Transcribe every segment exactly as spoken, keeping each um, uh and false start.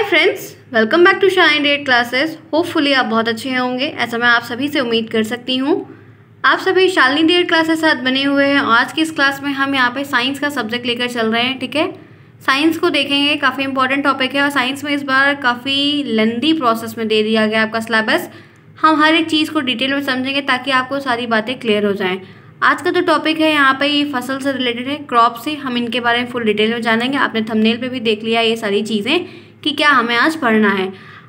Hi friends, welcome back to shine date classes. Hopefully आप बहुत अच्छे होंगे, ऐसा मैं आप सभी से उम्मीद कर सकती हूँ। आप सभी शालिनी डेट क्लास के साथ बने हुए हैं। आज की इस क्लास में हम यहाँ पे साइंस का सब्जेक्ट लेकर चल रहे हैं। ठीक है, साइंस को देखेंगे, काफ़ी इंपॉर्टेंट टॉपिक है और साइंस में इस बार काफ़ी लेंदी प्रोसेस में दे दिया गया आपका सिलेबस। हम हर एक चीज़ को डिटेल में समझेंगे ताकि आपको सारी बातें क्लियर हो जाएँ। आज का जो टॉपिक है यहाँ पे ये फसल से रिलेटेड है, क्रॉप से। हम इनके बारे में फुल डिटेल में जानेंगे। आपने थंबनेल पे भी देख लिया ये सारी चीज़ें कि क्या हमें आज पढ़ना है।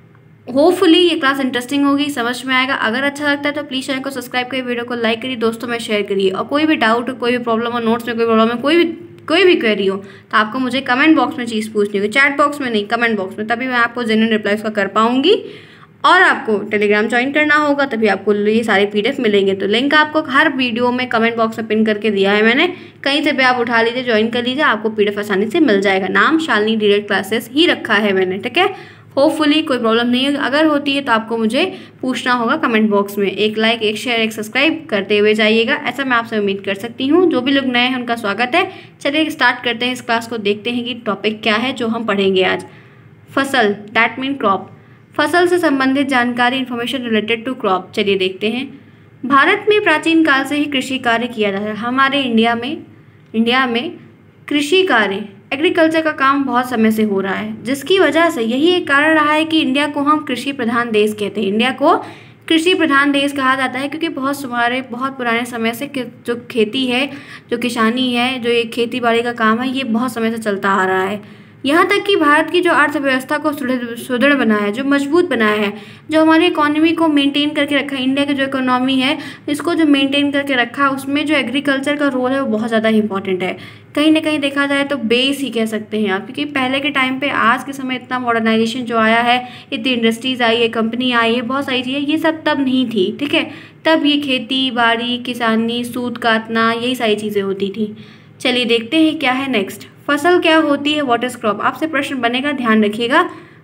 होपफुली ये क्लास इंटरेस्टिंग होगी, समझ में आएगा। अगर अच्छा लगता है तो प्लीज़ चैनल को सब्सक्राइब करिए, वीडियो को लाइक करिए, दोस्तों में शेयर करिए। और कोई भी डाउट, कोई भी प्रॉब्लम हो, नोट्स में कोई प्रॉब्लम है, कोई भी कोई भी क्वेरी हो तो आपको मुझे कमेंट बॉक्स में चीज़ पूछनी होगी, चैट बॉक्स में नहीं, कमेंट बॉक्स में, तभी मैं आपको जेन्युइन रिप्लाई उसका कर पाऊंगी। और आपको टेलीग्राम ज्वाइन करना होगा तभी आपको ये सारे पीडीएफ मिलेंगे। तो लिंक आपको हर वीडियो में कमेंट बॉक्स में पिन करके दिया है मैंने, कहीं से भी आप उठा लीजिए, ज्वाइन कर लीजिए, आपको पीडीएफ आसानी से मिल जाएगा। नाम शालिनी डायरेक्ट क्लासेस ही रखा है मैंने। ठीक है, होपफुली कोई प्रॉब्लम नहीं है। अगर होती है तो आपको मुझे पूछना होगा कमेंट बॉक्स में। एक लाइक, एक शेयर, एक सब्सक्राइब करते हुए जाइएगा, ऐसा मैं आपसे उम्मीद कर सकती हूँ। जो भी लोग नए हैं उनका स्वागत है। चलिए स्टार्ट करते हैं इस क्लास को, देखते हैं कि टॉपिक क्या है जो हम पढ़ेंगे आज। फसल, दैट मीन क्रॉप। फसल से संबंधित जानकारी, इन्फॉर्मेशन रिलेटेड टू क्रॉप। चलिए देखते हैं। भारत में प्राचीन काल से ही कृषि कार्य किया जाता है। हमारे इंडिया में इंडिया में कृषि कार्य, एग्रीकल्चर का काम बहुत समय से हो रहा है, जिसकी वजह से यही एक कारण रहा है कि इंडिया को हम कृषि प्रधान देश कहते हैं। इंडिया को कृषि प्रधान देश कहा जाता है क्योंकि बहुत हमारे बहुत पुराने समय से जो खेती है, जो किसानी है, जो ये खेती बाड़ी का काम है, ये बहुत समय से चलता आ रहा है। यहाँ तक कि भारत की जो अर्थव्यवस्था को सुदृढ़ बनाया है, जो मजबूत बनाया है, जो हमारी इकोनॉमी को मेंटेन करके रखा है, इंडिया की जो इकोनॉमी है इसको जो मेंटेन करके रखा है, उसमें जो एग्रीकल्चर का रोल है वो बहुत ज़्यादा इंपॉर्टेंट है। कहीं ना कहीं देखा जाए तो बेस ही कह सकते हैं आप, क्योंकि पहले के टाइम पे आज के समय इतना मॉडर्नाइजेशन जो आया है, इतनी इंडस्ट्रीज़ आई है, कंपनी आई है, बहुत सारी चीज़ें, ये सब तब नहीं थी। ठीक है, तब ये खेती बाड़ी, किसानी, सूत काटना, यही सारी चीज़ें होती थी। चलिए देखते हैं क्या है नेक्स्ट। फसल क्या होती है, व्हाट इज क्रॉप। आपसे प्रश्न बनेगा, ध्यान रखिएगा।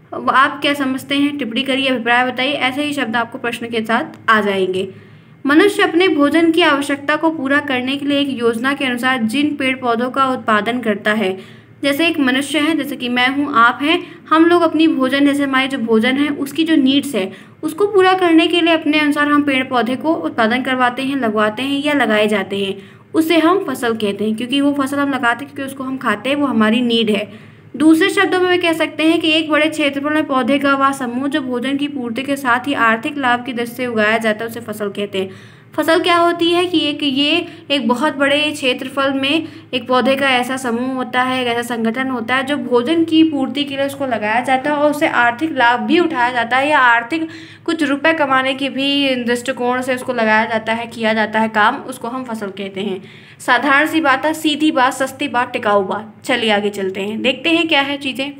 आप क्या समझते हैं टिप्पणी करिए, अभिप्राय बताइए। ऐसे ही शब्द आपको प्रश्न के साथ आ जाएंगे। मनुष्य अपने भोजन की आवश्यकता को पूरा करने के लिए एक योजना के अनुसार जिन पेड़ पौधों का उत्पादन करता है, जैसे एक मनुष्य है, जैसे कि मैं हूँ, आप हैं, हम लोग अपनी भोजन, जैसे हमारे जो भोजन है उसकी जो नीड्स है उसको पूरा करने के लिए अपने अनुसार हम पेड़ पौधे को उत्पादन करवाते हैं, लगवाते हैं या लगाए जाते हैं, उसे हम फसल कहते हैं। क्योंकि वो फसल हम लगाते हैं क्योंकि उसको हम खाते हैं, वो हमारी नीड है। दूसरे शब्दों में वे कह सकते हैं कि एक बड़े क्षेत्रफल में पौधे का वह समूह जो भोजन की पूर्ति के साथ ही आर्थिक लाभ की दृष्टि से उगाया जाता है, उसे फसल कहते हैं। फसल क्या होती है कि एक ये एक बहुत बड़े क्षेत्रफल में एक पौधे का ऐसा समूह होता है, एक ऐसा संगठन होता है जो भोजन की पूर्ति के लिए उसको लगाया जाता है और उससे आर्थिक लाभ भी उठाया जाता है, या आर्थिक कुछ रुपए कमाने के भी दृष्टिकोण से उसको लगाया जाता है, किया जाता है काम, उसको हम फसल कहते हैं। साधारण सी बात है, सीधी बात, सस्ती बात, टिकाऊ बात। चलिए आगे चलते हैं, देखते हैं क्या है चीज़ें।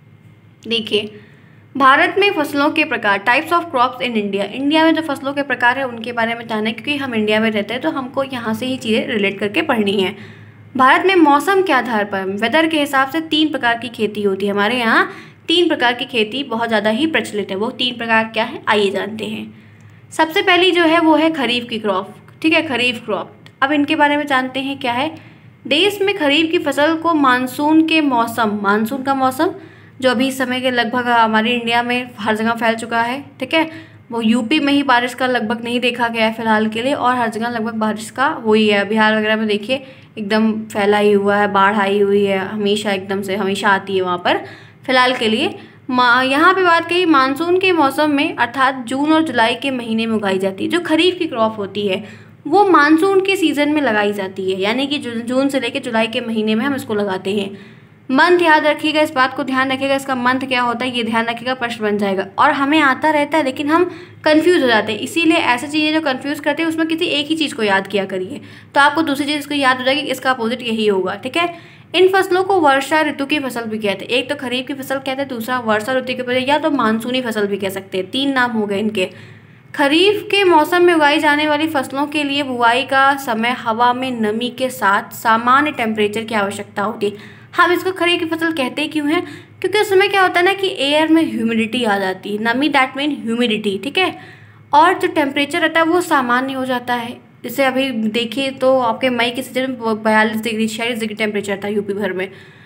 देखिए, भारत में फसलों के प्रकार, types of crops in India. India में जो फसलों के प्रकार है उनके बारे में जानना है, क्योंकि हम इंडिया में रहते हैं तो हमको यहाँ से ही चीज़ें रिलेट करके पढ़नी है। भारत में मौसम के आधार पर, वेदर के हिसाब से तीन प्रकार की खेती होती है। हमारे यहाँ तीन प्रकार की खेती बहुत ज़्यादा ही प्रचलित है। वो तीन प्रकार क्या है, आइए जानते हैं। सबसे पहली जो है वो है खरीफ की क्रॉप। ठीक है, खरीफ क्रॉप। अब इनके बारे में जानते हैं क्या है। देश में खरीफ की फसल को मानसून के मौसम, मानसून का मौसम जो अभी समय के लगभग हमारे इंडिया में हर जगह फैल चुका है। ठीक है, वो यूपी में ही बारिश का लगभग नहीं देखा गया है फिलहाल के लिए, और हर जगह लगभग बारिश का हुई है। बिहार वगैरह में देखिए एकदम फैला ही हुआ है, बाढ़ आई हुई है, हमेशा एकदम से हमेशा आती है वहाँ पर। फिलहाल के लिए यहाँ पे बात कही मानसून के मौसम में, अर्थात जून और जुलाई के महीने में उगाई जाती है। जो खरीफ की क्रॉप होती है वो मानसून के सीज़न में लगाई जाती है, यानी कि जून से लेकर जुलाई के महीने में हम इसको लगाते हैं। मंथ याद रखिएगा, इस बात को ध्यान रखिएगा, इसका मंथ क्या होता है ये ध्यान रखिएगा, प्रश्न बन जाएगा। और हमें आता रहता है लेकिन हम कंफ्यूज हो जाते हैं, इसीलिए ऐसी चीज़ें जो कंफ्यूज करते हैं उसमें किसी एक ही चीज़ को याद किया करिए, तो आपको दूसरी चीज़ को याद हो जाएगी, इसका अपोजिट यही होगा। ठीक है, इन फसलों को वर्षा ऋतु की फसल भी कहते हैं। एक तो खरीफ की फसल कहते हैं, दूसरा वर्षा ऋतु की फसल या तो मानसूनी फसल भी कह सकते हैं। तीन नाम हो गए इनके। खरीफ के मौसम में उगाई जाने वाली फसलों के लिए बुआई का समय हवा में नमी के साथ सामान्य टेम्परेचर की आवश्यकता होती है। हम इसको खरीफ की फसल कहते क्यों हैं, क्योंकि उस समय क्या होता है ना कि एयर में ह्यूमिडिटी आ जाती है। नमी दैट मीन ह्यूमिडिटी। ठीक है, और जो टेम्परेचर रहता है वो सामान्य हो जाता है। जैसे अभी देखिए तो आपके मई के सीजन में बयालीस डिग्री छियालीस डिग्री टेम्परेचर था यूपी भर में,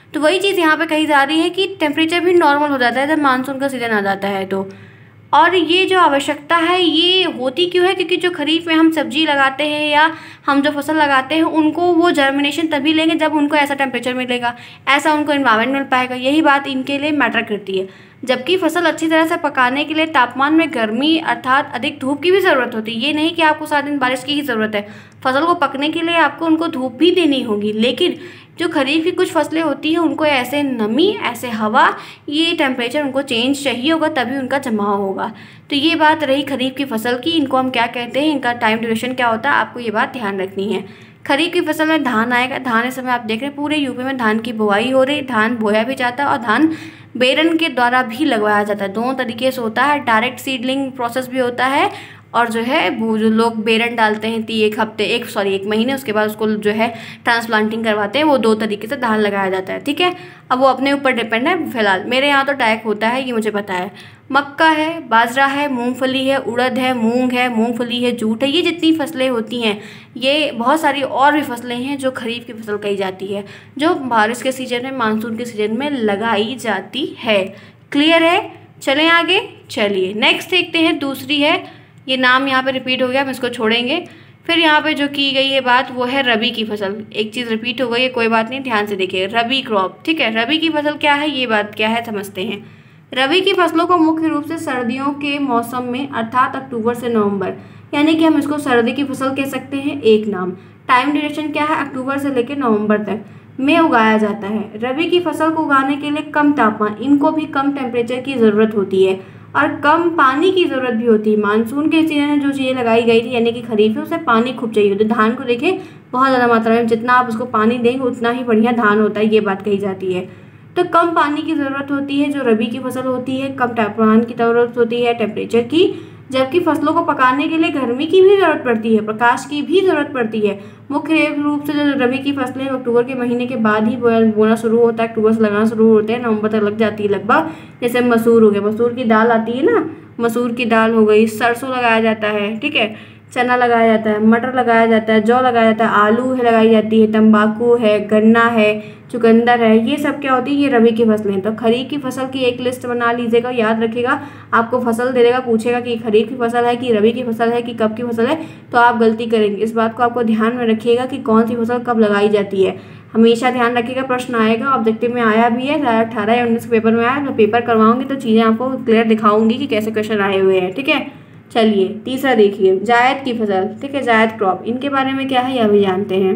तो वही चीज़ यहाँ पे कही जा रही है कि टेम्परेचर भी नॉर्मल हो जाता है जब मानसून का सीज़न आ जाता है। तो और ये जो आवश्यकता है ये होती क्यों है, क्योंकि जो खरीफ में हम सब्जी लगाते हैं या हम जो फसल लगाते हैं उनको वो जर्मिनेशन तभी लेंगे जब उनको ऐसा टेम्परेचर मिलेगा, ऐसा उनको इन्वायरमेंट मिल पाएगा। यही बात इनके लिए मैटर करती है। जबकि फसल अच्छी तरह से पकाने के लिए तापमान में गर्मी अर्थात अधिक धूप की भी ज़रूरत होती है। ये नहीं कि आपको सारा दिन बारिश की ही ज़रूरत है, फसल को पकने के लिए आपको उनको धूप भी देनी होगी। लेकिन जो खरीफ की कुछ फसलें होती हैं उनको ऐसे नमी, ऐसे हवा, ये टेम्परेचर उनको चेंज चाहिए होगा तभी उनका जमाव होगा। तो ये बात रही खरीफ की फसल की। इनको हम क्या कहते हैं, इनका टाइम ड्यूरेशन क्या होता है, आपको ये बात ध्यान रखनी है। खरीफ की फसल में धान आएगा। धान इस समय आप देख रहे हैं पूरे यूपी में धान की बुआई हो रही। धान बोया भी जाता है और धान बेरन के द्वारा भी लगवाया जाता है। दोनों तरीके से होता है, डायरेक्ट सीडलिंग प्रोसेस भी होता है और जो है वो जो लोग बेरन डालते हैं ती एक हफ्ते एक सॉरी एक महीने उसके बाद उसको जो है ट्रांसप्लांटिंग करवाते हैं। वो दो तरीके से धान लगाया जाता है, ठीक है। अब वो अपने ऊपर डिपेंड है। फिलहाल मेरे यहाँ तो डायरेक्ट होता है, ये मुझे पता है। मक्का है, बाजरा है, मूंगफली है, उड़द है, मूंग है, मूंगफली है, जूट है, ये जितनी फसलें होती हैं, ये बहुत सारी और भी फसलें हैं जो खरीफ की फसल कही जाती है, जो बारिश के सीजन में, मानसून के सीजन में लगाई जाती है। क्लियर है? चलें आगे। चलिए नेक्स्ट देखते हैं। दूसरी है, ये नाम यहाँ पे रिपीट हो गया, हम इसको छोड़ेंगे। फिर यहाँ पे जो की गई है बात वो है रबी की फसल। एक चीज़ रिपीट हो गई है, कोई बात नहीं, ध्यान से देखिए। रबी क्रॉप, ठीक है। रबी की फसल क्या है, ये बात क्या है समझते हैं। रबी की फसलों को मुख्य रूप से सर्दियों के मौसम में अर्थात अक्टूबर से नवंबर, यानी कि हम इसको सर्दी की फसल कह सकते हैं, एक नाम। टाइम ड्यूरेशन क्या है, अक्टूबर से लेकर नवंबर तक में उगाया जाता है। रबी की फसल को उगाने के लिए कम तापमान, इनको भी कम टेम्परेचर की ज़रूरत होती है और कम पानी की ज़रूरत भी होती है। मानसून के सीजन में जो चीज़ें लगाई गई थी यानी कि खरीफ में, उसे पानी खूब चाहिए होता है। धान को देखें बहुत ज़्यादा मात्रा में, जितना आप उसको पानी देंगे उतना ही बढ़िया धान होता है, ये बात कही जाती है। तो कम पानी की ज़रूरत होती है जो रबी की फसल होती है, कम तापमान की ज़रूरत होती है, टेम्परेचर की। जबकि फसलों को पकाने के लिए गर्मी की भी ज़रूरत पड़ती है, प्रकाश की भी ज़रूरत पड़ती है। मुख्य रूप से जो रबी की फसलें अक्टूबर के महीने के बाद ही बोना शुरू होता है, अक्टूबर से लगाना शुरू होते हैं, नवंबर तक लग जाती है लगभग। जैसे मसूर हो गया, मसूर की दाल आती है ना, मसूर की दाल हो गई, सरसों लगाया जाता है, ठीक है, चना लगाया जाता है, मटर लगाया जाता है, जौ लगाया जाता है, आलू है लगाई जाती है, तंबाकू है, गन्ना है, चुकंदर है, ये सब क्या होती है, ये रबी की फसलें। तो खरीफ की फसल की एक लिस्ट बना लीजिएगा, याद रखिएगा। आपको फसल दे देगा, पूछेगा कि खरीफ की फसल है कि रबी की फसल है कि कब की फसल है, तो आप गलती करेंगे। इस बात को आपको ध्यान में रखिएगा कि कौन सी फसल कब लगाई जाती है, हमेशा ध्यान रखिएगा। प्रश्न आएगा, ऑब्जेक्टिव में आया भी है, अठारह या उन्नीस पेपर में आया। तो पेपर करवाऊंगी तो चीज़ें आपको क्लियर दिखाऊंगी कि कैसे क्वेश्चन आए हुए हैं, ठीक है। चलिए तीसरा देखिए, जायद की फसल, ठीक है, जायद क्रॉप। इनके बारे में क्या है यह भी जानते हैं।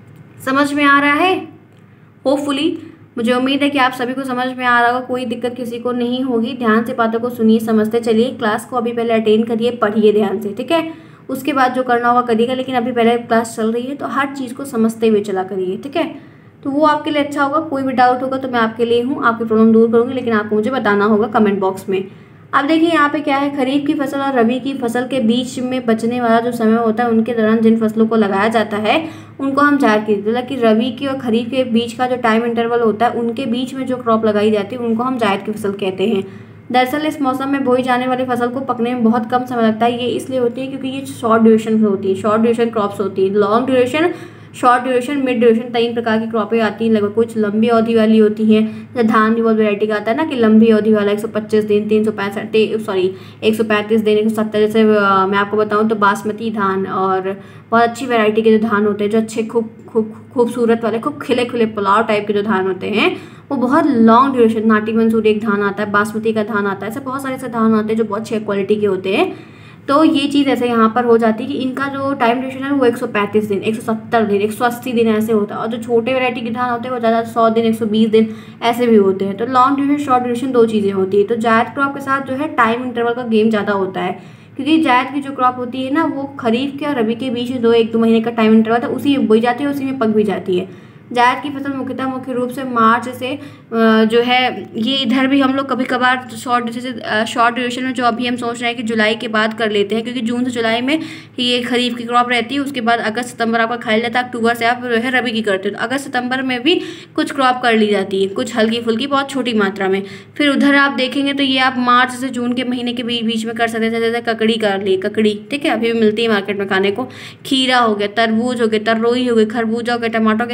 समझ में आ रहा है? होपफुली, मुझे उम्मीद है कि आप सभी को समझ में आ रहा होगा, कोई दिक्कत किसी को नहीं होगी। ध्यान से बातों को सुनिए, समझते चलिए। क्लास को अभी पहले अटेंड करिए, पढ़िए ध्यान से, ठीक है। उसके बाद जो करना होगा करिएगा, लेकिन अभी पहले क्लास चल रही है तो हर चीज़ को समझते हुए चला करिए, ठीक है। तो वो आपके लिए अच्छा होगा। कोई भी डाउट होगा तो मैं आपके लिए हूँ, आपकी प्रॉब्लम दूर करूँगी, लेकिन आपको मुझे बताना होगा कमेंट बॉक्स में। अब देखिए यहाँ पे क्या है, खरीफ की फसल और रबी की फसल के बीच में बचने वाला जो समय होता है, उनके दौरान जिन फसलों को लगाया जाता है उनको हम जायद की, मतलब कि रबी की और खरीफ के बीच का जो टाइम इंटरवल होता है, उनके बीच में जो क्रॉप लगाई जाती है उनको हम जायद की फसल कहते हैं। दरअसल इस मौसम में बोई जाने वाली फसल को पकने में बहुत कम समय लगता है। ये इसलिए होती है क्योंकि ये शॉर्ट ड्यूरेशन होती है, शॉर्ट ड्यूरेशन क्रॉप्स होती है। Long duration, short duration, mid duration, तीन प्रकार की क्रॉपें आती हैं। लगभग कुछ लंबी अवधि वाली होती हैं, जैसे धान भी बहुत वैरायटी का आता है ना, कि लंबी अवधि वाला एक सौ पच्चीस दिन, तीन सौ पैंसठ सॉरी एक सौ पैंतीस दिन, एक सौ सत्तर। जैसे मैं आपको बताऊं तो बासमती धान और बहुत अच्छी वैरायटी के जो धान होते हैं, जो अच्छे खूब खूब खूबसूरत वाले, खूब खिले खिले पुलाव टाइप के जो धान होते हैं, वो बहुत लॉन्ग ड्यूरेशन। नाटी मंसूरी एक धान आता है, बासमती का धान आता है, ऐसे बहुत सारे ऐसे धान आते हैं जो बहुत अच्छे क्वालिटी के होते हैं। तो ये चीज़ ऐसे यहाँ पर हो जाती है कि इनका जो टाइम ड्यूरेशन है वो एक सौ पैंतीस दिन, एक सौ सत्तर दिन, एक सौ अस्सी दिन ऐसे होता है। और जो छोटे वैरायटी के धान होते हैं वो ज़्यादा सौ दिन, एक सौ बीस दिन ऐसे भी होते हैं। तो लॉन्ग ड्यूरेशन, शॉर्ट ड्यूरेशन दो चीज़ें होती है। तो जायद क्रॉप के साथ जो है टाइम इंटरवल का गेम ज़्यादा होता है, क्योंकि जायद की जो क्रॉप होती है ना, वो खरीफ के और रबी के बीच में दो एक दो महीने का टाइम इंटरवल था, उसी में बोई जाती है, उसी में पक भी जाती है। जायद की फसल मुख्यतः मुख्य रूप से मार्च से जो है, ये इधर भी हम लोग कभी कभार शॉर्ट जैसे शॉर्ट ड्यूरेशन में जो अभी हम सोच रहे हैं कि जुलाई के बाद कर लेते हैं, क्योंकि जून से जुलाई में ये खरीफ की क्रॉप रहती है। उसके बाद अगस्त सितंबर आपका खाली रहता है, अक्टूबर से आप जो है रबी की करते हो। तो अगस्त सितंबर में भी कुछ क्रॉप कर ली जाती है, कुछ हल्की फुल्की, बहुत छोटी मात्रा में। फिर उधर आप देखेंगे तो ये आप मार्च से जून के महीने के बीच में कर सकते थे। जैसे ककड़ी कर ली, ककड़ी, ठीक है, अभी भी मिलती है मार्केट में खाने को। खीरा हो गया, तरबूज हो गया, तर्रोई हो गई, खरबूजा हो गया, टमाटर, कैसे बहुत सारी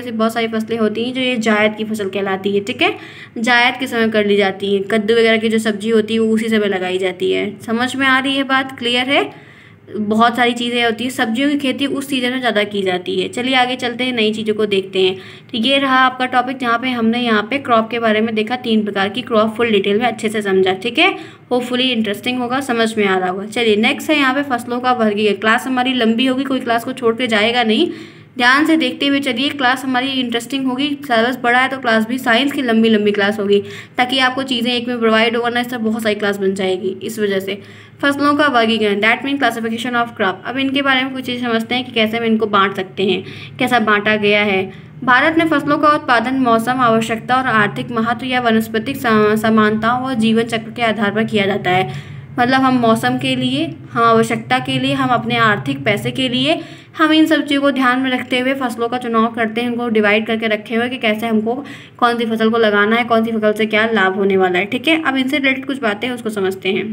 सारी फसलें होती हैं जो ये जायद की फसल कहलाती है, ठीक है। जायद के समय कर ली जाती है। कद्दू वगैरह की जो सब्जी होती है वो उसी समय लगाई जाती है। समझ में आ रही है बात, क्लियर है। बहुत सारी चीज़ें होती हैं, सब्जियों की खेती उस सीज़न में ज़्यादा की जाती है। चलिए आगे चलते हैं, नई चीज़ों को देखते हैं। तो ये रहा आपका टॉपिक जहाँ पे हमने यहाँ पे क्रॉप के बारे में देखा, तीन प्रकार की क्रॉप फुल डिटेल में अच्छे से समझा, ठीक है। होपफुली इंटरेस्टिंग होगा, समझ में आ रहा होगा। चलिए नेक्स्ट है यहाँ पे फसलों का वर्गीकरण। क्लास हमारी लंबी होगी, कोई क्लास को छोड़ के जाएगा नहीं, ध्यान से देखते हुए चलिए। क्लास हमारी इंटरेस्टिंग होगी, सिलेबस बड़ा है तो क्लास भी साइंस की लंबी लंबी क्लास होगी, ताकि आपको चीज़ें एक में प्रोवाइड होगा ना, इस तरह बहुत सारी क्लास बन जाएगी। इस वजह से फसलों का वर्गीकरण, that mean classification of crop. अब इनके बारे में कुछ चीज़ समझते हैं कि कैसे हम इनको बांट सकते हैं, कैसा बांटा गया है। भारत में फसलों का उत्पादन मौसम, आवश्यकता और आर्थिक महत्व या वनस्पतिक समानताओं और जीवन चक्र के आधार पर किया जाता है। मतलब हम मौसम के लिए, हम आवश्यकता के लिए, हम अपने आर्थिक पैसे के लिए, हम इन सब चीज़ों को ध्यान में रखते हुए फसलों का चुनाव करते हैं। उनको डिवाइड करके रखे हुए कि कैसे हमको कौन सी फसल को लगाना है, कौन सी फसल से क्या लाभ होने वाला है, ठीक है। अब इनसे रिलेटेड कुछ बातें उसको समझते हैं।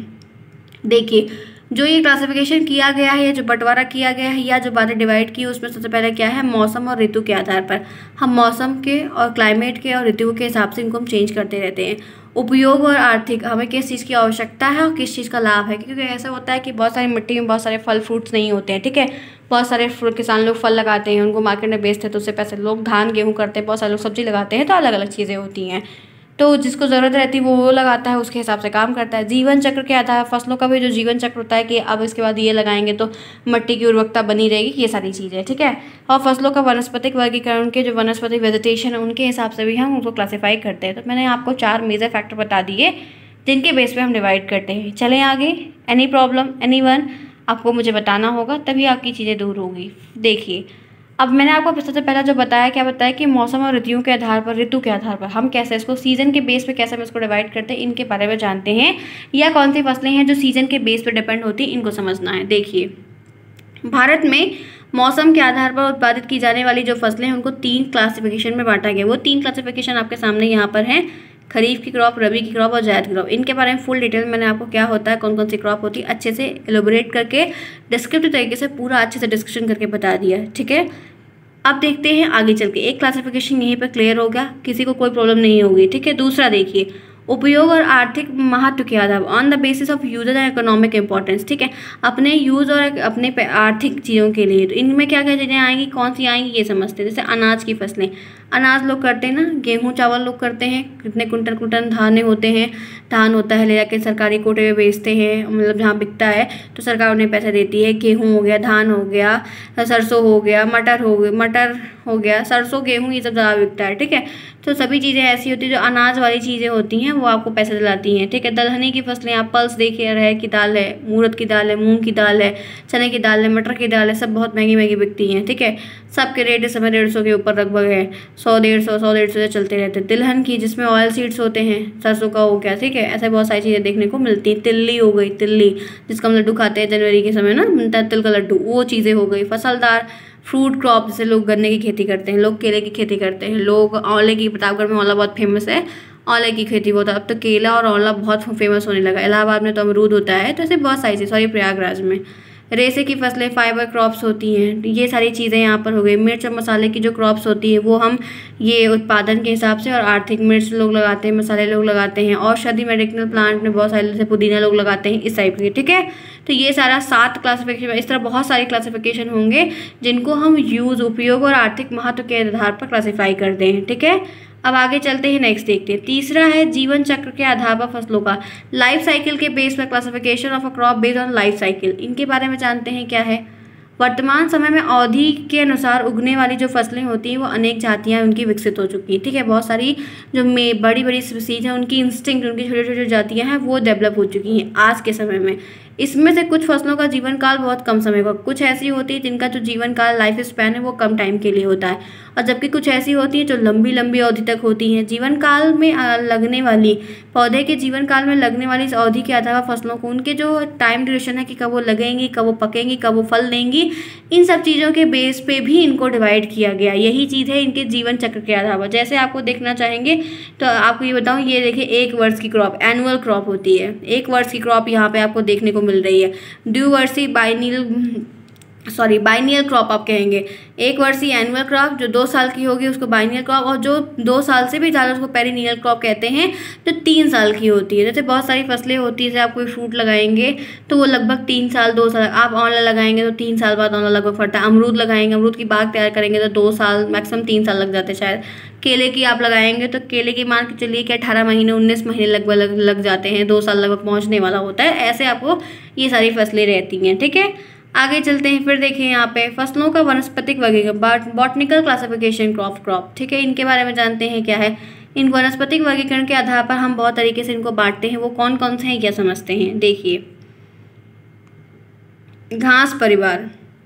देखिए, जो ये क्लासिफिकेशन किया गया है या जो बंटवारा किया गया है या जो बातें डिवाइड की, उसमें सबसे पहले क्या है, मौसम और ऋतु के आधार पर। हम मौसम के और क्लाइमेट के और ऋतुओं के हिसाब से इनको हम चेंज करते रहते हैं। उपयोग और आर्थिक, हमें किस चीज़ की आवश्यकता है और किस चीज़ का लाभ है, क्योंकि ऐसा होता है कि बहुत सारी मिट्टी में बहुत सारे फल फ्रूट्स नहीं होते हैं, ठीक है। बहुत सारे किसान लोग फल लगाते हैं, उनको मार्केट में बेचते हैं तो उससे पैसे, लोग धान गेहूँ करते हैं, बहुत सारे लोग सब्जी लगाते हैं, तो अलग अलग चीज़ें होती हैं। तो जिसको ज़रूरत रहती है वो वो लगाता है, उसके हिसाब से काम करता है। जीवन चक्र के आधार, फसलों का भी जो जीवन चक्र होता है कि अब इसके बाद ये लगाएंगे तो मिट्टी की उर्वरकता बनी रहेगी, ये सारी चीज़ें, ठीक है। और फसलों का वनस्पतिक वर्गीकरण, के जो वनस्पतिक वेजिटेशन है उनके हिसाब से भी हम उनको क्लासीफाई करते हैं। तो मैंने आपको चार मेजर फैक्टर बता दिए जिनके बेस पे हम डिवाइड करते हैं। चलें आगे। एनी प्रॉब्लम, एनी वन, आपको मुझे बताना होगा, तभी आपकी चीज़ें दूर होगी। देखिए, अब मैंने आपको सबसे पहला जो बताया, क्या बताया कि मौसम और ऋतुओं के आधार पर, ऋतु के आधार पर हम कैसे इसको सीजन के बेस पे कैसे हम इसको डिवाइड करते हैं, इनके बारे में जानते हैं। या कौन सी फसलें हैं जो सीजन के बेस पे डिपेंड होती हैं, इनको समझना है। देखिए, भारत में मौसम के आधार पर उत्पादित की जाने वाली जो फसलें हैं उनको तीन क्लासिफिकेशन में बांटा गया। वो तीन क्लासिफिकेशन आपके सामने यहाँ पर हैं, खरीफ की क्रॉप, रबी की क्रॉप और जायद की क्रॉप। इनके बारे में फुल डिटेल मैंने आपको क्या होता है, कौन कौन सी क्रॉप होती है, अच्छे से एलोबरेट करके डिस्क्रिप्टिव तरीके से पूरा अच्छे से डिस्कशन करके बता दिया है, ठीक है। अब देखते हैं आगे चल के, एक क्लासिफिकेशन यहीं पर क्लियर हो गया, किसी को कोई प्रॉब्लम नहीं होगी, ठीक है। दूसरा देखिए, उपयोग और आर्थिक महत्व के आधार, on the basis of user and economic importance, ठीक है। अपने यूज और अपने आर्थिक चीज़ों के लिए, तो इनमें क्या क्या चीज़ें आएंगी, कौन सी आएंगी, ये समझते हैं। जैसे अनाज की फसलें, अनाज लोग करते हैं ना, गेहूँ चावल लोग करते हैं, कितने कुंटल कुंटल धान होते हैं, धान होता है, ले जाके सरकारी कोटे में बेचते हैं, मतलब जहाँ बिकता है तो सरकार उन्हें पैसे देती है। गेहूँ हो गया, धान हो गया, सरसों हो गया, मटर हो गया, मटर हो गया, सरसों, गेहूँ, ये सब ज़्यादा बिकता है, ठीक है। तो सभी चीज़ें ऐसी होती है जो अनाज वाली चीज़ें होती हैं वो आपको पैसे दिलाती हैं, ठीक है। दलहनी की फसलें, आप पल्स देखिए, अरहर की दाल है, उड़द की दाल है, मूंग की दाल है, चने की दाल है, मटर की दाल है, सब बहुत महंगी महंगी बिकती हैं, ठीक है। सबके रेट इस समय डेढ़ सौ के ऊपर लगभग है, सौ डेढ़ सौ सौ डेढ़ सौ से चलते रहते हैं। तिलहन की, जिसमें ऑयल सीड्स होते हैं, सरसों का हो गया, ठीक है। ऐसे बहुत सारी चीज़ें देखने को मिलती हैं। तिल्ली हो गई, तिल्ली जिसका हम लड्डू खाते हैं जनवरी के समय ना, बनता है तिल का लड्डू, वो चीज़ें हो गई। फसलदार फ्रूट क्रॉप, जैसे लोग गन्ने की खेती करते हैं, लोग केले की खेती करते हैं, लोग आंवले की, प्रतापगढ़ में आंवला बहुत फेमस है, आंवले की खेती बहुत, अब तो केला और आंवला बहुत फेमस होने लगा। इलाहाबाद में तो अमरूद होता है, तो ऐसे बहुत सारी चीज़, सॉरी प्रयागराज में। रेसे की फसलें, फाइबर क्रॉप्स होती हैं, ये सारी चीज़ें यहाँ पर हो गई। मिर्च और मसाले की जो क्रॉप्स होती है वो हम ये उत्पादन के हिसाब से, और आर्थिक, मिर्च लोग लगाते हैं, मसाले लोग लगाते हैं, औषधि मेडिकल प्लांट में बहुत सारे, जैसे पुदीना लोग लगाते हैं, इस टाइप के, ठीक है। तो ये सारा सात क्लासिफिकेशन, इस तरह बहुत सारी क्लासिफिकेशन होंगे जिनको हम यूज़, उपयोग और आर्थिक महत्व के आधार पर क्लासीफाई करते हैं, ठीक है। अब आगे चलते हैं, नेक्स्ट देखते हैं। तीसरा है जीवन चक्र के आधार पर फसलों का, लाइफ साइकिल के बेस पर classification of a crop based on life cycle. इनके बारे में जानते हैं क्या है। वर्तमान समय में अवधि के अनुसार उगने वाली जो फसलें होती हैं वो अनेक जातियां उनकी विकसित हो चुकी हैं, ठीक है। बहुत सारी जो में बड़ी बड़ी स्पीसीज हैं उनकी इंस्टिंक्ट, उनकी छोटी छोटी जातियां हैं वो डेवलप हो चुकी हैं आज के समय में। इसमें से कुछ फसलों का जीवन काल बहुत कम समय का, कुछ ऐसी होती है जिनका जो जीवन काल, लाइफ स्पैन है वो कम टाइम के लिए होता है, और जबकि कुछ ऐसी होती है जो लंबी लंबी अवधि तक होती हैं। जीवन काल में लगने वाली, पौधे के जीवन काल में लगने वाली इस अवधि के आधार पर फसलों को, उनके जो टाइम ड्यूरेशन है कि कब वो लगेंगी, कब वो पकेंगी, कब वो फल देंगी, इन सब चीज़ों के बेस पे भी इनको डिवाइड किया गया। यही चीज़ है इनके जीवन चक्र के आधार पर। जैसे आपको देखना चाहेंगे तो आपको ये बताऊँ, ये देखिए एक वर्ष की क्रॉप, एनुअल क्रॉप होती है, एक वर्ष की क्रॉप यहाँ पे आपको देखने को मिल रही है। द्विवर्षीय, बाइनियल सॉरी बाइनियल क्रॉप आप कहेंगे। एक वर्षीय एनुअल क्रॉप, जो दो साल की होगी उसको बाइनियल क्रॉप, और जो दो साल से भी ज़्यादा उसको पेरिनियल क्रॉप कहते हैं, जो तीन साल की होती है। जैसे बहुत सारी फसलें होती है, जैसे आप कोई फ्रूट लगाएंगे तो वो लगभग तीन साल दो साल, आप आंवला लगाएंगे तो तीन साल बाद आंवला लगभग फलता है। अमरूद लगाएंगे, अमरूद की बाग तैयार करेंगे तो दो साल मैक्सिमम तीन साल लग जाते हैं शायद। केले की आप लगाएंगे तो केले की मान के चलिए कि अठारह महीने उन्नीस महीने लगभग लग, लग जाते हैं, दो साल लगभग पहुँचने वाला होता है। ऐसे आपको ये सारी फसलें रहती हैं, ठीक है। आगे चलते हैं, फिर देखिए यहाँ पे फसलों का वनस्पतिक वर्गीकरण, बॉटनिकल क्लासिफिकेशन क्रॉप क्रॉप ठीक है। इनके बारे में जानते हैं क्या है। इन वनस्पतिक वर्गीकरण के आधार पर हम बहुत तरीके से इनको बांटते हैं। वो कौन कौन से हैं क्या समझते हैं। देखिए, घास परिवार,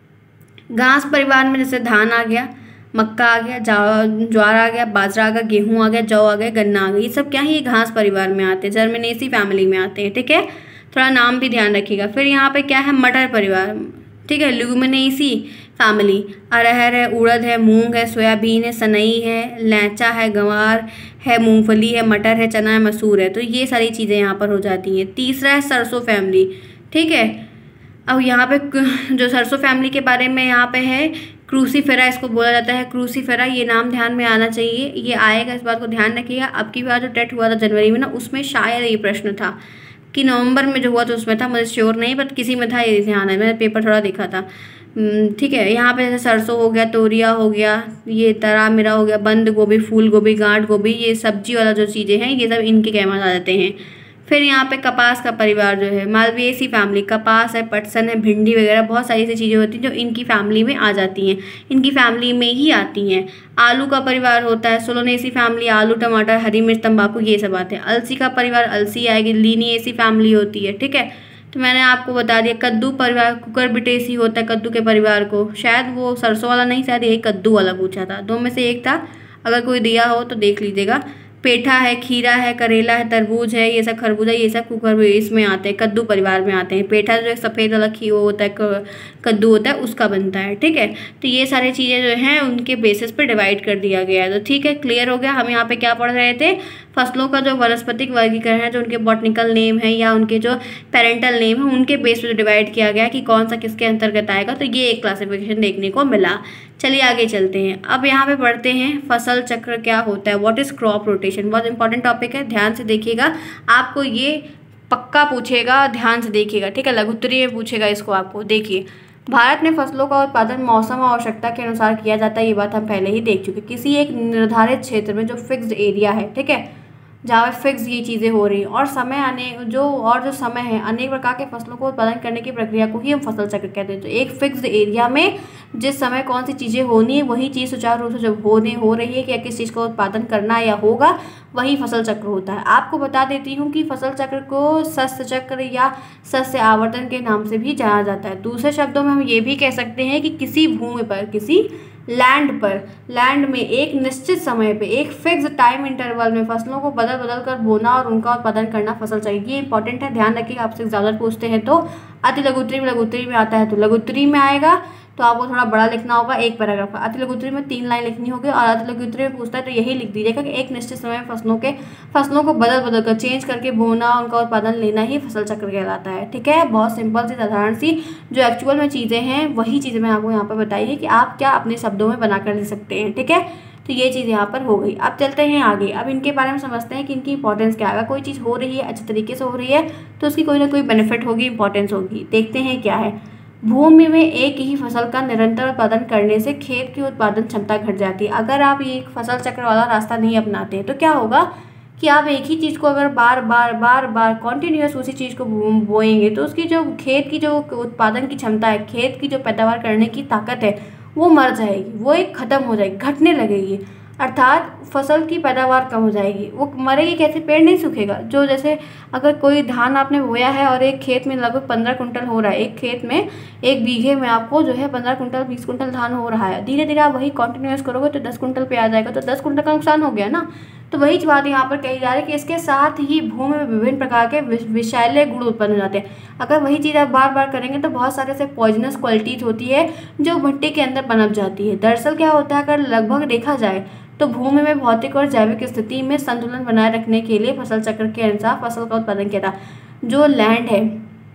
घास परिवार में जैसे धान आ गया, मक्का आ गया, ज्वार आ गया, बाजरा आ गया, गेहूँ आ गया, जौ आ गया, गन्ना आ गया, ये सब क्या है, ये घास परिवार में आते हैं, जर्मिनेसी फैमिली में आते हैं, ठीक है। थोड़ा नाम भी ध्यान रखिएगा। फिर यहाँ पे क्या है, मटर परिवार, ठीक है, ल्यूमिनेसी फैमिली, अरहर है, उड़द है, मूंग है, सोयाबीन है, सनई है, लैचा है, गंवार है, मूंगफली है, मटर है, चना है, मसूर है। तो ये सारी चीज़ें यहाँ पर हो जाती हैं। तीसरा है सरसों फैमिली, ठीक है। अब यहाँ पे जो सरसों फैमिली के बारे में यहाँ पे है, क्रूसीफेरा इसको बोला जाता है, क्रूसीफेरा, ये नाम ध्यान में आना चाहिए, ये आएगा, इस बात को ध्यान रखिएगा। अब की बार जो टेट हुआ था जनवरी में ना, उसमें शायद ये प्रश्न था कि नवंबर में जो हुआ था उसमें था, मुझे श्योर नहीं, बट किसी में था, ये ध्यान है, मैंने पेपर थोड़ा देखा था, ठीक है। यहाँ पे जैसे सरसों हो गया, तोरिया हो गया, ये तरा मिरा हो गया, बंद गोभी, फूल गोभी, गांठ गोभी, ये सब्जी वाला जो चीज़ें हैं ये सब इनके कहमा आ जाते हैं। फिर यहाँ पे कपास का परिवार जो है, मालवेसी फैमिली, कपास है, पटसन है, भिंडी वगैरह बहुत सारी ऐसी चीज़ें होती हैं जो इनकी फैमिली में आ जाती हैं, इनकी फैमिली में ही आती हैं। आलू का परिवार होता है, सोलोनेसी फैमिली, आलू, टमाटर, हरी मिर्च, तंबाकू, ये सब आते हैं। अलसी का परिवार, अलसी आएगी, लीनिएसी फैमिली होती है, ठीक है। तो मैंने आपको बता दिया। कद्दू परिवार, कुकुरबिटेसी होता है कद्दू के परिवार को, शायद वो सरसों वाला नहीं, शायद यही कद्दू वाला पूछा था, दो में से एक था, अगर कोई दिया हो तो देख लीजिएगा। पेठा है, खीरा है, करेला है, तरबूज है, ये सब खरबूजा, ये सब कुकर इसमें आते हैं, कद्दू परिवार में आते हैं। पेठा जो सफ़ेद वाला खी वो होता है, कद्दू होता है, उसका बनता है, ठीक है। तो ये सारी चीज़ें जो हैं उनके बेसिस पे डिवाइड कर दिया गया है। तो ठीक है, क्लियर हो गया। हम यहाँ पे क्या पढ़ रहे थे, फसलों का जो वनस्पतिक वर्गीकरण है, जो उनके बॉटनिकल नेम है या उनके जो पेरेंटल नेम है, उनके बेस पे डिवाइड किया गया कि कौन सा किसके अंतर्गत आएगा। तो ये एक क्लासिफिकेशन देखने को मिला। चलिए आगे चलते हैं। अब यहाँ पे पढ़ते हैं फसल चक्र क्या होता है, व्हाट इज़ क्रॉप रोटेशन। बहुत इंपॉर्टेंट टॉपिक है, ध्यान से देखिएगा, आपको ये पक्का पूछेगा, ध्यान से देखिएगा, ठीक है। लघुत्तरी में पूछेगा इसको आपको। देखिए, भारत में फसलों का उत्पादन मौसम और आवश्यकता के अनुसार किया जाता है, ये बात हम पहले ही देख चुके। किसी एक निर्धारित क्षेत्र में जो फिक्स्ड एरिया है, ठीक है, जहाँ फिक्स ये चीज़ें हो रही हैं, और समय आने जो और जो समय है, अनेक प्रकार के फसलों को उत्पादन करने की प्रक्रिया को ही हम फसल चक्र कहते हैं। तो एक फिक्स्ड एरिया में जिस समय कौन सी चीज़ें होनी है, वही चीज़ सुचारू रूप से जब होने हो रही है कि या किस चीज़ का उत्पादन करना या होगा, वही फसल चक्र होता है। आपको बता देती हूँ कि फसल चक्र को शस्य चक्र या शस्य आवर्तन के नाम से भी जाना जाता है। दूसरे शब्दों में हम ये भी कह सकते हैं कि किसी भूमि पर, किसी लैंड पर, लैंड में एक निश्चित समय पे, एक फिक्स टाइम इंटरवल में फसलों को बदल बदल कर बोना और उनका उत्पादन करना फसल चक्र। ये इंपॉर्टेंट है, ध्यान रखिएगा। आपसे ज़्यादा पूछते हैं तो अति लघुत्तरी में, लघुत्तरी में आता है तो लघुत्तरी में आएगा, तो आपको थोड़ा बड़ा लिखना होगा, एक पैराग्राफ का। अति लघुत्तरी में तीन लाइन लिखनी होगी, और अति लघुत्तरी में पूछता है तो यही लिख दीजिएगा कि एक निश्चित समय में फसलों के फसलों को बदल बदल कर, चेंज करके बोना, उनका उत्पादन लेना ही फसल चक्र कहलाता है, ठीक है। बहुत सिंपल सी, साधारण सी, जो एक्चुअल में चीज़ें हैं वही चीज़ें मैं आपको यहाँ पर बताई है कि आप क्या अपने शब्दों में बना कर ले सकते हैं, ठीक है। तो ये चीज़ यहाँ पर हो गई। अब चलते हैं आगे। अब इनके बारे में समझते हैं कि इनकी इंपॉर्टेंस क्या है। कोई चीज़ हो रही है, अच्छे तरीके से हो रही है, तो उसकी कोई ना कोई बेनिफिट होगी, इंपॉर्टेंस होगी। देखते हैं क्या है। भूमि में एक ही फसल का निरंतर उत्पादन करने से खेत की उत्पादन क्षमता घट जाती है। अगर आप ये फसल चक्र वाला रास्ता नहीं अपनाते तो क्या होगा कि आप एक ही चीज़ को अगर बार बार बार बार कॉन्टिन्यूस उसी चीज़ को बोएंगे तो उसकी जो खेत की जो उत्पादन की क्षमता है, खेत की जो पैदावार करने की ताकत है, वो मर जाएगी, वो एक ख़त्म हो जाएगी, घटने लगेगी। अर्थात फसल की पैदावार कम हो जाएगी। वो मरेगी कैसे, पेड़ नहीं सूखेगा। जो जैसे अगर कोई धान आपने बोया है और एक खेत में लगभग पंद्रह कुंटल हो रहा है, एक खेत में एक बीघे में आपको जो है पंद्रह कुंटल बीस कुंटल धान हो रहा है, धीरे धीरे आप वही कंटिन्यूस करोगे तो दस कुंटल पे आ जाएगा, तो दस कुंटल का नुकसान हो गया ना। तो वही बात यहाँ पर कही जा रही है कि इसके साथ ही भूमि में विभिन्न प्रकार के विषैले गुण उत्पन्न हो जाते हैं। अगर वही चीज़ आप बार बार करेंगे तो बहुत सारे से पॉइजनस क्वालिटीज होती है जो मिट्टी के अंदर पनप जाती है। दरअसल क्या होता है, अगर लगभग देखा जाए तो भूमि में भौतिक और जैविक स्थिति में संतुलन बनाए रखने के लिए फसल चक्र के अनुसार फसल का उत्पादन किया था। जो लैंड है,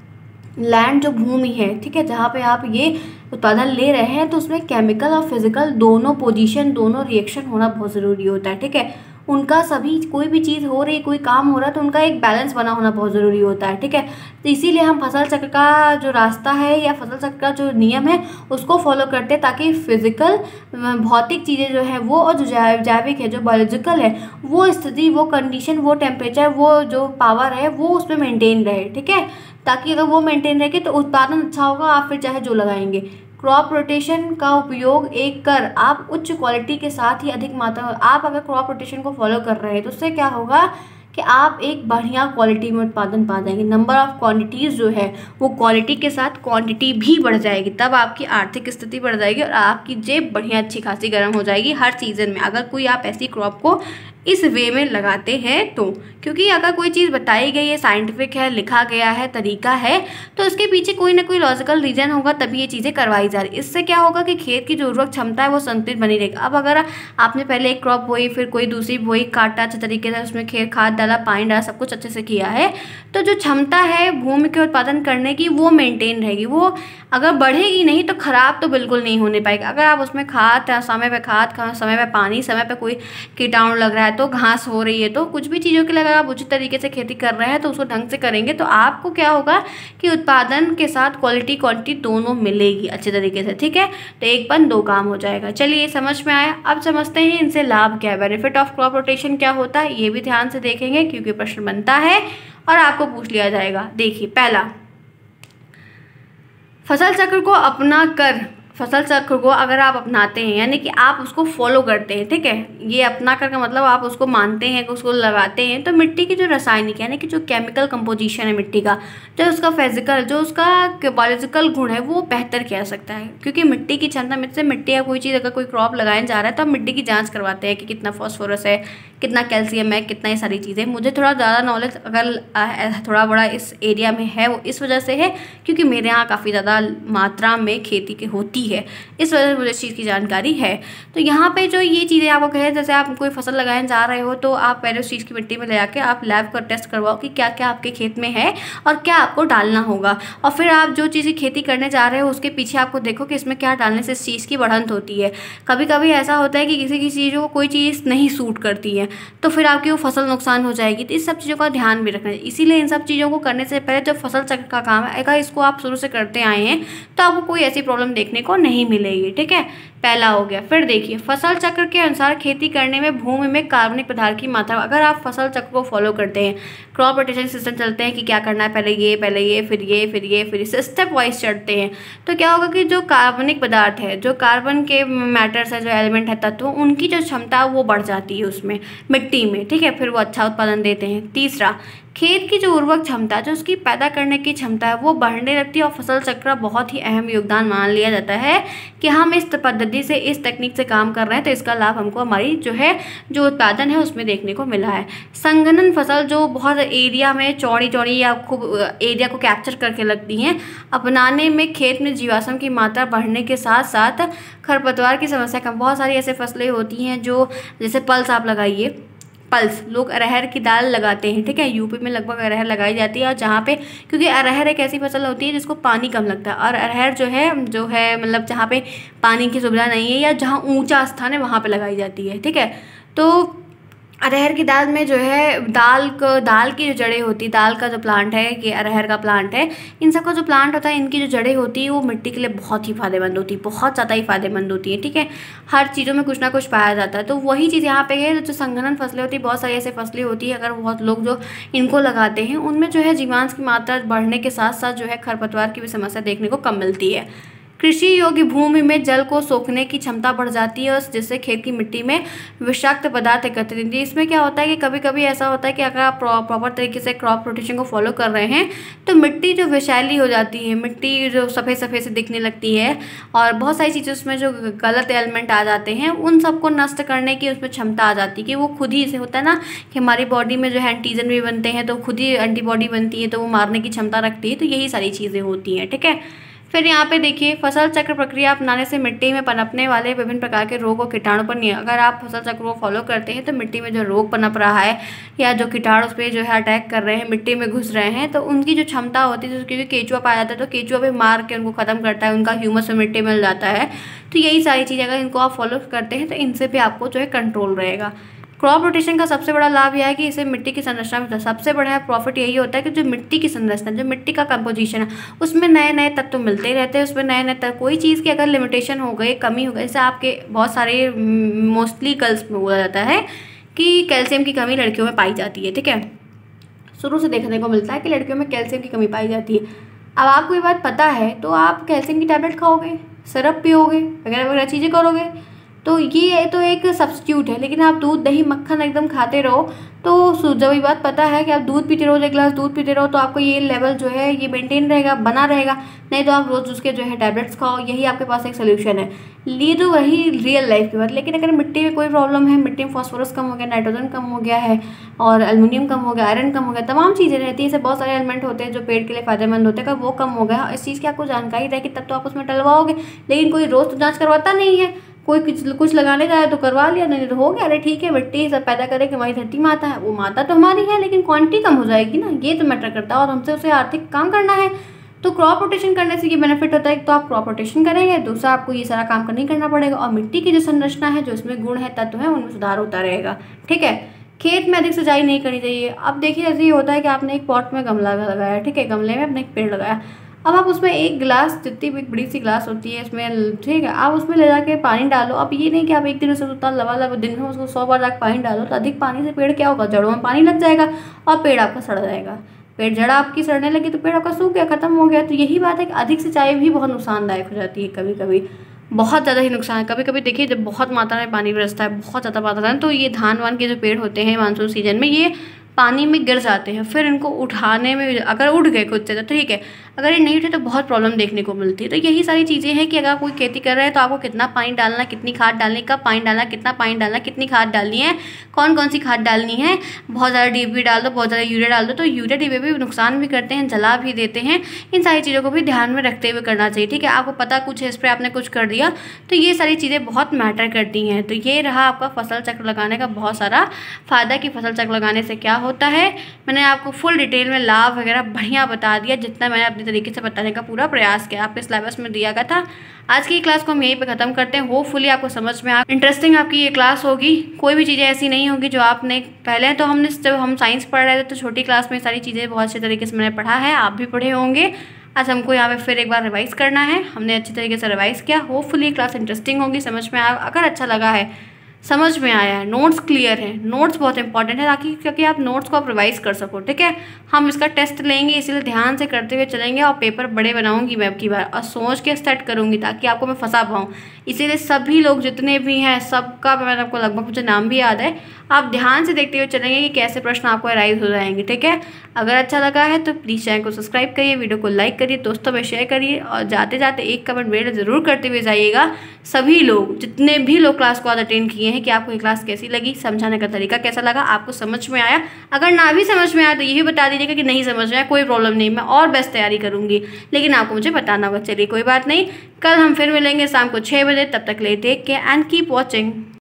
लैंड जो भूमि है, ठीक है, जहाँ पे आप ये उत्पादन ले रहे हैं, तो उसमें केमिकल और फिजिकल दोनों पोजीशन, दोनों रिएक्शन होना बहुत ज़रूरी होता है, ठीक है। उनका सभी, कोई भी चीज़ हो रही, कोई काम हो रहा है, तो उनका एक बैलेंस बना होना बहुत ज़रूरी होता है, ठीक है। तो इसीलिए हम फसल चक्र का जो रास्ता है या फसल चक्र का जो नियम है उसको फॉलो करते हैं, ताकि फिजिकल भौतिक चीज़ें जो है वो, और जो जैविक है, जो बायोलॉजिकल है, वो स्थिति, वो कंडीशन, वो टेम्परेचर, वो जो पावर है वो उसमें मेंटेन रहे, ठीक है। ताकि अगर वो मेंटेन रहेगी तो उत्पादन अच्छा होगा, आप फिर चाहे जो लगाएंगे। क्रॉप रोटेशन का उपयोग एक कर आप उच्च क्वालिटी के साथ ही अधिक मात्रा, आप अगर क्रॉप रोटेशन को फॉलो कर रहे हैं तो उससे क्या होगा कि आप एक बढ़िया क्वालिटी में उत्पादन पा जाएंगे। नंबर ऑफ क्वांटिटीज़ जो है वो क्वालिटी के साथ क्वांटिटी भी बढ़ जाएगी, तब आपकी आर्थिक स्थिति बढ़ जाएगी और आपकी जेब बढ़िया अच्छी खासी गर्म हो जाएगी हर सीज़न में, अगर कोई आप ऐसी क्रॉप को इस वे में लगाते हैं तो। क्योंकि अगर कोई चीज़ बताई गई है, साइंटिफिक है, लिखा गया है, तरीका है, तो उसके पीछे कोई ना कोई लॉजिकल रीज़न होगा, तभी ये चीज़ें करवाई जा रही। इससे क्या होगा कि खेत की जो उर्वरक क्षमता है वो संतुलित बनी रहेगी। अब अगर आपने पहले एक क्रॉप बोई, फिर कोई दूसरी बोई, काटा अच्छे तरीके से, उसमें खेत खाद डाला, पानी डाला, सब कुछ अच्छे से किया है, तो जो क्षमता है भूमि के उत्पादन करने की वो मेंटेन रहेगी। वो अगर बढ़ेगी नहीं तो ख़राब तो बिल्कुल नहीं होने पाएगी। अगर आप उसमें खाद, समय पे खाद, समय पे पानी, समय पे कोई कीटाणु लग रहा है, तो घास हो रही है, तो कुछ भी चीज़ों के लिए अगर आप उचित तरीके से खेती कर रहे हैं तो उसको ढंग से करेंगे तो आपको क्या होगा कि उत्पादन के साथ क्वालिटी क्वांटिटी दोनों मिलेगी अच्छे तरीके से, ठीक है। तो एक पन दो काम हो जाएगा। चलिए, समझ में आया। अब समझते हैं इनसे लाभ क्या है, बेनिफिट ऑफ क्रॉप रोटेशन क्या होता है, ये भी ध्यान से देखेंगे क्योंकि प्रश्न बनता है और आपको पूछ लिया जाएगा। देखिए, पहला, फसल चक्र को अपना कर, फसल चक्र को अगर आप अपनाते हैं यानी कि आप उसको फॉलो करते हैं, ठीक है, ये अपना कर का मतलब आप उसको मानते हैं, उसको लगाते हैं, तो मिट्टी की जो रासायनिक यानी कि जो केमिकल कंपोजिशन है मिट्टी का, जो उसका फिजिकल, जो उसका बायोलॉजिकल गुण है वो बेहतर किया जा सकता है। क्योंकि मिट्टी की क्षमता में से मिट्टी या कोई चीज़ अगर कोई क्रॉप लगाने जा रहा है तो आप मिट्टी की जाँच करवाते हैं कि कितना फॉस्फोरस है, कितना कैल्शियम है, कितना ये सारी चीज़ें। मुझे थोड़ा ज़्यादा नॉलेज अगर थोड़ा बड़ा इस एरिया में है वो इस वजह से है क्योंकि मेरे यहाँ काफ़ी ज़्यादा मात्रा में खेती की होती है, इस वजह से मुझे इस चीज़ की जानकारी है। तो यहाँ पे जो ये चीज़ें आपको कहें, जैसे आप कोई फसल लगाने जा रहे हो तो आप पहले उस चीज़ की मिट्टी में ले जाके आप लैब का टेस्ट करवाओ कि क्या क्या आपके खेत में है और क्या आपको डालना होगा, और फिर आप जो चीज़ की खेती करने जा रहे हो उसके पीछे आपको देखो कि इसमें क्या डालने से इस चीज़ की बढ़त होती है। कभी कभी ऐसा होता है कि किसी किसी चीज़ों को कोई चीज़ नहीं सूट करती है तो फिर आपकी वो फसल नुकसान हो जाएगी। तो इस सब चीज़ों का ध्यान भी रखना है। इसीलिए इन सब चीज़ों को करने से पहले जो फसल चक्र का काम है, अगर इसको आप शुरू से करते आए हैं तो आपको कोई ऐसी प्रॉब्लम देखने को नहीं मिलेगी, ठीक है। पहला हो गया। फिर देखिए, फसल चक्र के अनुसार खेती करने में भूमि में कार्बनिक पदार्थ की मात्रा, अगर आप फसल चक्र को फॉलो करते हैं, क्रॉप रोटेशन सिस्टम चलते हैं कि क्या करना है, पहले ये, पहले ये, फिर ये, फिर ये, फिर इसे स्टेप वाइज चढ़ते हैं, तो क्या होगा कि जो कार्बनिक पदार्थ है, जो कार्बन के मैटर्स है, जो एलिमेंट है, तत्व, उनकी जो क्षमता है वो बढ़ जाती है उसमें मिट्टी में, ठीक है, फिर वो अच्छा उत्पादन देते हैं। तीसरा, खेत की जो उर्वरक क्षमता, जो उसकी पैदा करने की क्षमता है वो बढ़ने लगती है और फसल चक्र बहुत ही अहम योगदान मान लिया जाता है कि हम इस पद्धति से, इस तकनीक से काम कर रहे हैं तो इसका लाभ हमको हमारी जो है जो उत्पादन है उसमें देखने को मिला है। संगणन फसल जो बहुत एरिया में चौड़ी चौड़ी या खूब एरिया को कैप्चर करके लगती हैं, अपनाने में खेत में जीवाश्म की मात्रा बढ़ने के साथ साथ खरपतवार की समस्या कम। बहुत सारी ऐसे फसलें होती हैं जो, जैसे पल्स आप लगाइए, पल्स, लोग अरहर की दाल लगाते हैं, ठीक है, यूपी में लगभग अरहर लगाई जाती है, और जहाँ पे, क्योंकि अरहर एक ऐसी फसल होती है जिसको पानी कम लगता है, और अरहर जो है जो है मतलब जहाँ पे पानी की सुविधा नहीं है या जहाँ ऊंचा स्थान है वहाँ पे लगाई जाती है, ठीक है। तो अरहर की दाल में जो है दाल को, दाल की जो जड़ें होती है, दाल का जो प्लांट है कि अरहर का प्लांट है, इन सब का जो प्लांट होता है, इनकी जो जड़ें होती है वो मिट्टी के लिए बहुत ही फायदेमंद होती है, बहुत ज़्यादा ही फायदेमंद होती है, ठीक है। हर चीज़ों में कुछ ना कुछ पाया जाता है। तो वही चीज़ यहाँ पे है, जो संगणन फसलें होती है, बहुत सारी ऐसी फसलें होती है, अगर बहुत लोग जो इनको लगाते हैं उनमें जो है जीवांश की मात्रा बढ़ने के साथ साथ जो है खरपतवार की भी समस्या देखने को कम मिलती है। कृषि योग्य भूमि में जल को सोखने की क्षमता बढ़ जाती है और जिससे खेत की मिट्टी में विषाक्त पदार्थ एकत्रित होती है। इसमें क्या होता है कि कभी कभी ऐसा होता है कि अगर आप प्रॉपर तरीके से क्रॉप रोटेशन को फॉलो कर रहे हैं तो मिट्टी जो विषैली हो जाती है, मिट्टी जो सफ़ेद सफ़ेद से दिखने लगती है और बहुत सारी चीज़ें उसमें जो गलत एलिमेंट आ जाते हैं उन सबको नष्ट करने की उसमें क्षमता आ जाती है कि वो खुद ही से होता है ना कि हमारी बॉडी में जो है एंटीजन भी बनते हैं तो खुद ही एंटीबॉडी बनती है तो वो मारने की क्षमता रखती है। तो यही सारी चीज़ें होती हैं, ठीक है। फिर यहाँ पे देखिए, फसल चक्र प्रक्रिया अपनाने से मिट्टी में पनपने वाले विभिन्न प्रकार के रोग और कीटाणु पर नहीं, अगर आप फसल चक्र को फॉलो करते हैं तो मिट्टी में जो रोग पनप रहा है या जो कीटाणु उस पर जो है अटैक कर रहे हैं, मिट्टी में घुस रहे हैं, तो उनकी जो क्षमता होती है, क्योंकि केंचुआ पाया जाता है तो केंचुआ पे मार के उनको ख़त्म करता है, उनका ह्यूमस में मिट्टी मिल जाता है। तो यही सारी चीज़ें अगर इनको आप फॉलो करते हैं तो इनसे भी आपको जो है कंट्रोल रहेगा। क्रॉप रोटेशन का सबसे बड़ा लाभ यह है कि इसे मिट्टी की संरचना में सबसे बड़ा प्रॉफिट यही होता है कि जो मिट्टी की संरचना, जो मिट्टी का कंपोजिशन है, उसमें नए नए तत्व मिलते ही रहते हैं, उसमें नए नए तत्व, कोई चीज़ की अगर लिमिटेशन हो गई, कमी हो गई, जैसे आपके बहुत सारे मोस्टली गर्ल्स में बोला जाता है कि कैल्शियम की कमी लड़कियों में पाई जाती है, ठीक है, शुरू से देखने को मिलता है कि लड़कियों में कैल्शियम की कमी पाई जाती है। अब आपको ये बात पता है तो आप कैल्शियम की टैबलेट खाओगे, सिरप पियोगे, वगैरह वगैरह चीज़ें करोगे, तो ये तो एक सब्स्टिट्यूट है। लेकिन आप दूध दही मक्खन एकदम खाते रहो तो जब ये बात पता है कि आप दूध पीते रहो, एक गिलास दूध पीते रहो, तो आपको ये लेवल जो है ये मेंटेन रहेगा, बना रहेगा। नहीं तो आप रोज़ उसके जो है टैबलेट्स खाओ, यही आपके पास एक सोल्यूशन है। ये तो वही रियल लाइफ की बात। लेकिन अगर मिट्टी में कोई प्रॉब्लम है, मिट्टी में फॉस्फोरस कम हो गया, नाइट्रोजन कम हो गया है और एल्युमिनियम कम हो गया, आयरन कम हो गया, तमाम चीज़ें रहती है, ऐसे बहुत सारे एलिमेंट होते हैं जो पेड़ के लिए फायदेमंद होते हैं, अगर वो कम हो गया, इस चीज़ की आपको जानकारी रहेगी तब तो आप उसमें डलवाओगे। लेकिन कोई रोज़ तो जाँच करवाता नहीं है, कोई कुछ कुछ लगाने जाए तो करवा लिया, नहीं तो हो गया, अरे ठीक है मिट्टी सब पैदा करे कि हमारी धरती माता है, वो माता तो हमारी है लेकिन क्वांटिटी कम हो जाएगी ना, ये तो मैटर करता है और हमसे उसे आर्थिक काम करना है। तो क्रॉप रोटेशन करने से ये बेनिफिट होता है कि तो आप क्रॉप रोटेशन करेंगे, दूसरा आपको ये सारा काम नहीं करना पड़ेगा और मिट्टी की जो संरचना है, जो इसमें गुण है, तत्व है, उनमें सुधार होता रहेगा, ठीक है। खेत में अधिक सिंचाई नहीं करनी चाहिए। अब देखिए ऐसे ही होता है कि आपने एक पॉट में गमला लगाया, ठीक है, गमले में आपने एक पेड़ लगाया, अब आप उसमें एक गिलास, जितनी भी बड़ी सी गिलास होती है इसमें, ठीक है, आप उसमें ले जाके पानी डालो। अब ये नहीं कि आप एक दिन उसमें उतना लबालब दिन में उसको सौ बार जाकर पानी डालो, तो अधिक पानी से पेड़ क्या होगा, जड़ों में पानी लग जाएगा और पेड़ आपका सड़ जाएगा। पेड़ जड़ आपकी सड़ने लगी तो पेड़ आपका सूख गया, खत्म हो गया। तो यही बात है कि अधिक सिंचाई भी बहुत नुकसानदायक हो जाती है, कभी कभी बहुत ज़्यादा ही नुकसान है। कभी कभी देखिए जब बहुत मात्रा में पानी बरसता है, बहुत ज़्यादा मात्रा में, तो ये धान वान के जो पेड़ होते हैं मानसून सीजन में, ये पानी में गिर जाते हैं। फिर इनको उठाने में, अगर उठ गए खुद से तो ठीक है, अगर ये नहीं उठे तो बहुत प्रॉब्लम देखने को मिलती है। तो यही सारी चीज़ें हैं कि अगर कोई खेती कर रहा है तो आपको कितना पानी डालना, कितनी खाद डालनी, कब पानी डालना, कितना पानी डालना, कितनी खाद डालनी है, कौन कौन सी खाद डालनी है। बहुत ज़्यादा डी ए पी डाल दो, बहुत ज़्यादा यूरिया डाल दो, तो यूरिया डी ए पी भी नुकसान भी करते हैं, जला भी देते हैं। इन सारी चीज़ों को भी ध्यान में रखते हुए करना चाहिए, ठीक है। आपको पता कुछ है, इस पर आपने कुछ कर दिया, तो ये सारी चीज़ें बहुत मैटर करती हैं। तो ये रहा आपका फसल चक्र लगाने का बहुत सारा फ़ायदा कि फसल चक्र लगाने से क्या होता है। मैंने आपको फुल डिटेल में लाभ वगैरह बढ़िया बता दिया, जितना मैंने अपने तरीके से बताने का पूरा प्रयास किया, आपके सिलेबस में दिया गया था। आज की क्लास को हम यहीं पे ख़त्म करते हैं। होपफुली आपको समझ में आ, इंटरेस्टिंग आपकी ये क्लास होगी। कोई भी चीज़ें ऐसी नहीं होगी जो आपने पहले, तो हमने जब हम साइंस पढ़ रहे थे तो छोटी क्लास में सारी चीज़ें बहुत अच्छे तरीके से मैंने पढ़ा है, आप भी पढ़े होंगे। आज हमको यहाँ पे फिर एक बार रिवाइज़ करना है, हमने अच्छी तरीके से रिवाइज़ किया। होपफुली ये क्लास इंटरेस्टिंग होगी, समझ में आया। अगर अच्छा लगा है, समझ में आया है, नोट्स क्लियर है, नोट्स बहुत इंपॉर्टेंट है ताकि क्योंकि आप नोट्स को आप रिवाइज कर सको, ठीक है। हम इसका टेस्ट लेंगे, इसीलिए ध्यान से करते हुए चलेंगे और पेपर बड़े बनाऊंगी मैं अब की बार और सोच के सेट करूंगी ताकि आपको मैं फंसा पाऊँ। इसीलिए सभी लोग जितने भी हैं सबका मैंने आपको लगभग मुझे नाम भी याद है, आप ध्यान से देखते हुए चलेंगे कि कैसे प्रश्न आपको अराइज हो जाएंगे, ठीक है। अगर अच्छा लगा है तो प्लीज़ चैनल को सब्सक्राइब करिए, वीडियो को लाइक करिए, दोस्तों में शेयर करिए और जाते जाते एक कमेंट मेरे ज़रूर करते हुए जाइएगा। सभी लोग जितने भी लोग क्लास को आज अटेंड किए हैं कि आपको ये क्लास कैसी लगी, समझाने का तरीका कैसा लगा, आपको समझ में आया। अगर ना भी समझ में आया तो यही बता दीजिएगा कि नहीं समझ में आया, कोई प्रॉब्लम नहीं, मैं और बेस्ट तैयारी करूँगी, लेकिन आपको मुझे बताना होगा। चलिए कोई बात नहीं, कल हम फिर मिलेंगे शाम को छः बजे, तब तक ले take care and keep watching.